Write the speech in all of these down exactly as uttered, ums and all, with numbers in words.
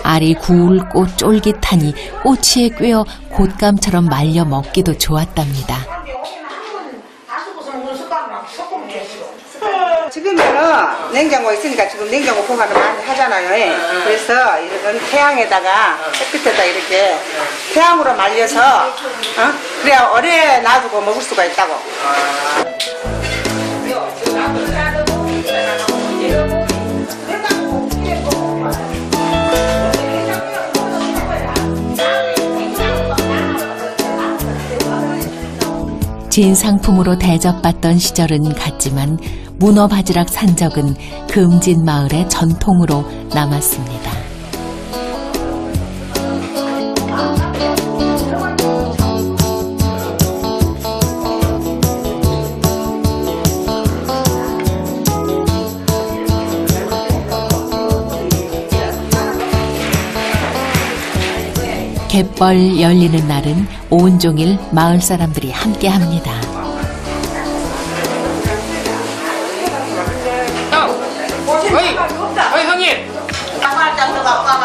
알이 굵고 쫄깃하니 꼬치에 꿰어 곶감처럼 말려 먹기도 좋았답니다. 지금은 냉장고 있으니까 지금 냉장고 보관을 많이 하잖아요. 그래서 이건 태양에다가 햇빛에다 이렇게 태양으로 말려서 어? 그래야 오래 놔두고 먹을 수가 있다고. 진상품으로 대접받던 시절은 갔지만 문어바지락 산적은 금진 마을의 전통으로 남았습니다. 갯벌 열리는 날은 온종일 마을 사람들이 함께합니다. 어이, 어이 형님. 맛있게.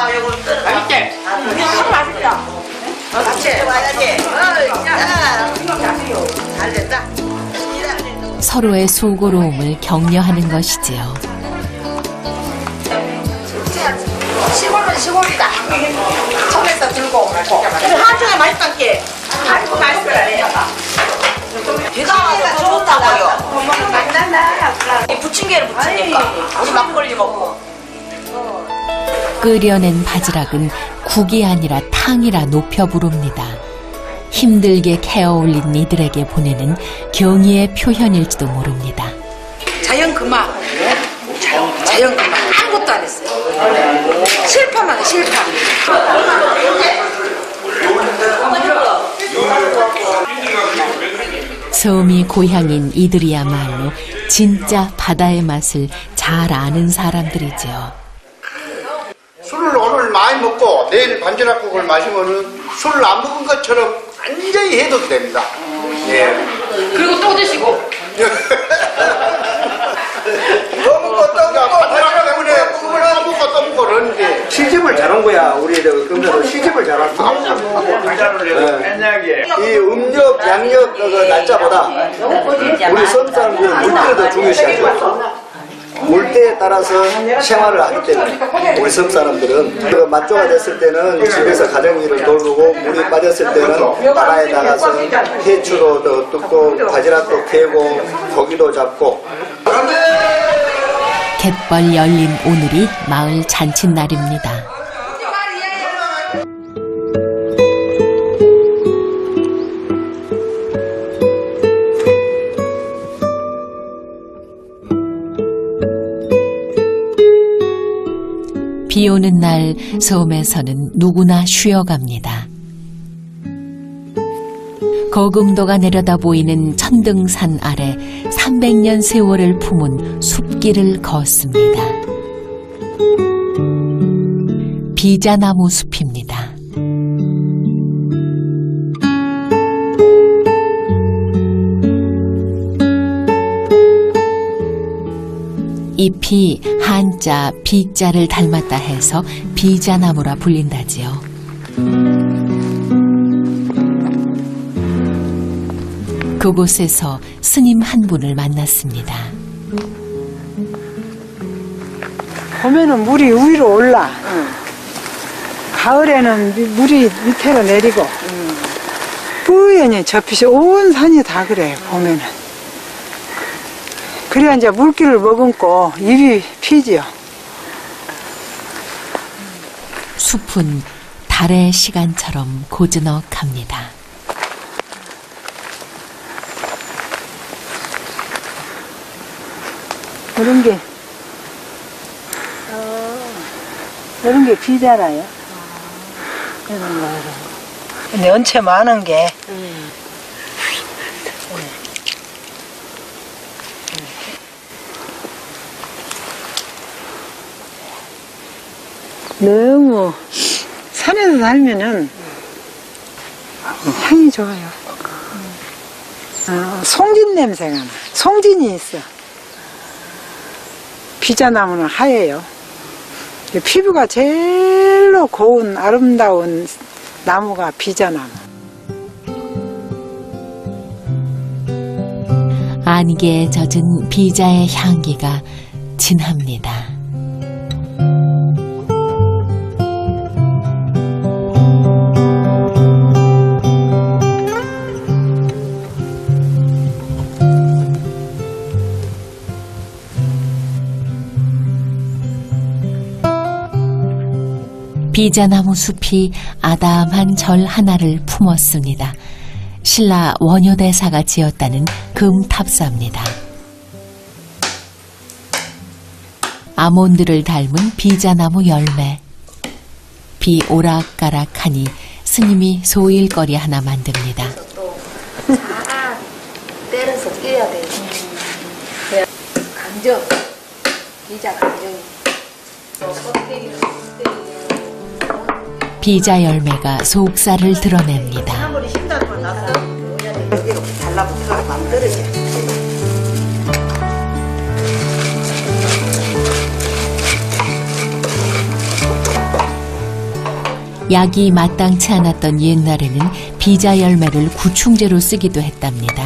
참 맛있다. 같이 와야지. 잘 됐다. 서로의 수고로움을 격려하는 것이지요. 시골은 시골이다. 손에서 들고 오고. 한쪽에 맛있단게. 아이고 맛있어요. 비가 좋다고요. 이 부침개를 부치니까 우리 막걸리 먹고. 끓여낸 바지락은 국이 아니라 탕이라 높여 부릅니다. 힘들게 캐어올린 이들에게 보내는 경의의 표현일지도 모릅니다. 자연 그만. 자연, 자연 그만. 아무것도 안 했어요. 실파만 해, 실파. 섬이 고향인 이들이야말로 진짜 바다의 맛을 잘 아는 사람들이죠. 술을 오늘 많이 먹고 내일 반지락국을 마시면은 술을 안 먹은 것처럼 완전히 해도 됩니다. 예. 그리고 또 드시고. 또 먹고 또 먹고 반지락 때문에 술을 또 먹고 또 먹고 그러는데 시집을 잘한 거야. 우리 저 금자도 시집을 잘했어. 네. 이 음력 양력 그 날짜보다 우리 섬 사람들은 물때를 더 중요시하죠. 물때에 따라서 생활을 하기 때문에 우리 섬 사람들은 그 만조가 됐을 때는 집에서 가정일을 돌보고 물이 빠졌을 때는 바다에 나가서 해추도 뜯고 바지락도 캐고 고기도 잡고. 갯벌 열린 오늘이 마을 잔칫날입니다. 비 오는 날 섬에서는 누구나 쉬어갑니다. 거금도가 내려다 보이는 천등산 아래 삼백 년 세월을 품은 숲길을 걷습니다. 비자나무 숲입니다. 잎이 한자, 비자를 닮았다 해서 비자나무라 불린다지요. 그곳에서 스님 한 분을 만났습니다. 봄에는 물이 위로 올라. 응. 가을에는 물이 밑으로 내리고. 응. 뿌연히 접히시 온 산이 다 그래요, 봄에는. 그래야 이제 물기를 머금고 잎이 피지요. 숲은 달의 시간처럼 고즈넉합니다. 이런 게, 어, 이런 게 비자라요. 이런 거. 근데 연체 많은 게. 음. 너무 산에서 살면은 향이 좋아요. 어, 송진 냄새가 나. 송진이 있어. 비자나무는 하얘요. 피부가 제일로 고운 아름다운 나무가 비자나무. 안개에 젖은 비자의 향기가 진합니다. 비자나무 숲이 아담한 절 하나를 품었습니다. 신라 원효대사가 지었다는 금탑사입니다. 아몬드를 닮은 비자나무 열매. 비 오락가락하니 스님이 소일거리 하나 만듭니다. 잘 때려서 띄어야 돼요. 그래 강정, 비자 강정이. 비자 열매가 속살을 드러냅니다. 아무리 심단 돈 났어. 여기로 달라붙어 안 떨어져. 약이 마땅치 않았던 옛날에는 비자 열매를 구충제로 쓰기도 했답니다.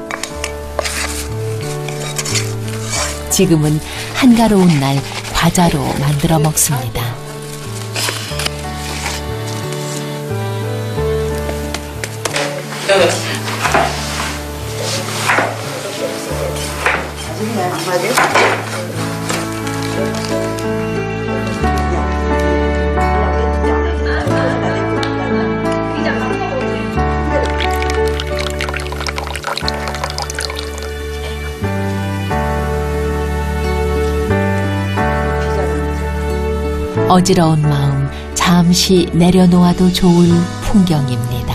지금은 한가로운 날 과자로 만들어 먹습니다. 어지러운 마음 잠시 내려놓아도 좋을 풍경입니다.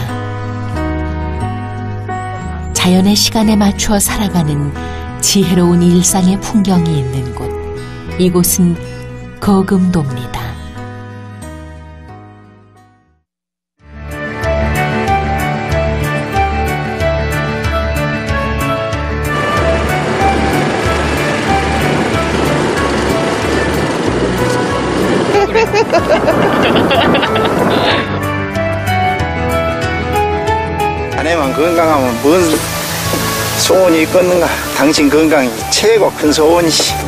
자연의 시간에 맞추어 살아가는 지혜로운 일상의 풍경이 있는 곳. 이곳은 거금도입니다. 아내만 건강하면 뭔 소원이 있겠는가. 당신 건강이 최고 큰 소원이지.